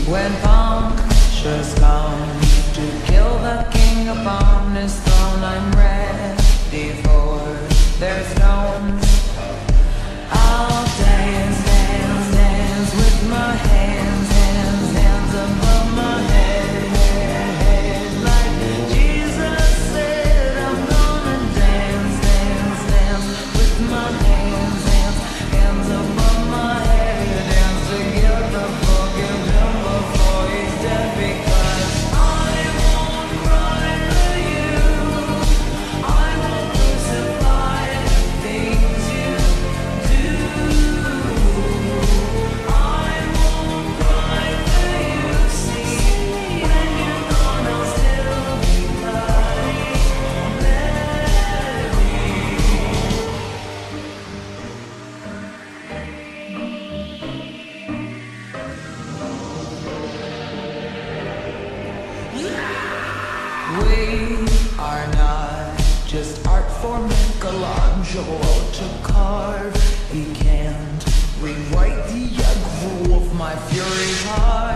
When punctures come to kill the king upon his throne, I'm ready for their stones. I'll dance, dance, dance with my hands, hands, hands above my head, head. Like Jesus said, I'm gonna dance, dance, dance with my hands, hands, hands above my head. Dance together, forgive him before he's dead, because I won't cry for you. I won't crucify the things you do. I won't cry for you. See, when you're gone, I'll still be bloody Mary. We are not just art for Michelangelo to carve. He can't rewrite the aggro of my fury heart.